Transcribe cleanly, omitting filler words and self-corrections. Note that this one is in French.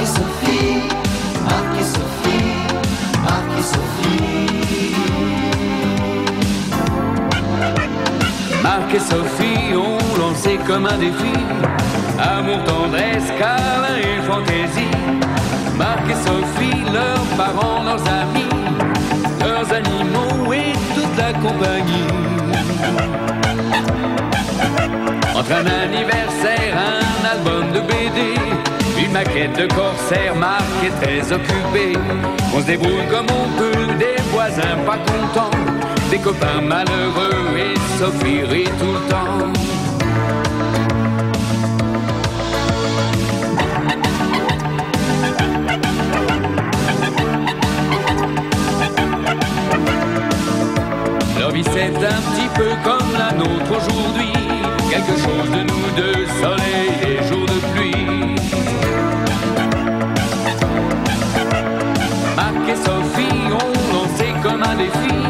Sophie, Marc et Sophie, Marc et Sophie. Marc et Sophie ont lancé comme un défi amour, tendresse, câlin et fantaisie. Marc et Sophie, leurs parents, leurs amis, leurs animaux et toute la compagnie. Entre un anniversaire, un album de BD, une maquette de corsaire, Marc est très occupé. On se débrouille comme on peut, des voisins pas contents, des copains malheureux et Sophie rit tout le temps. Leur vie c'est un petit peu comme la nôtre aujourd'hui, quelque chose de nous deux, soleil et jours de pluie. Marc et Sophie ont lancé comme un défi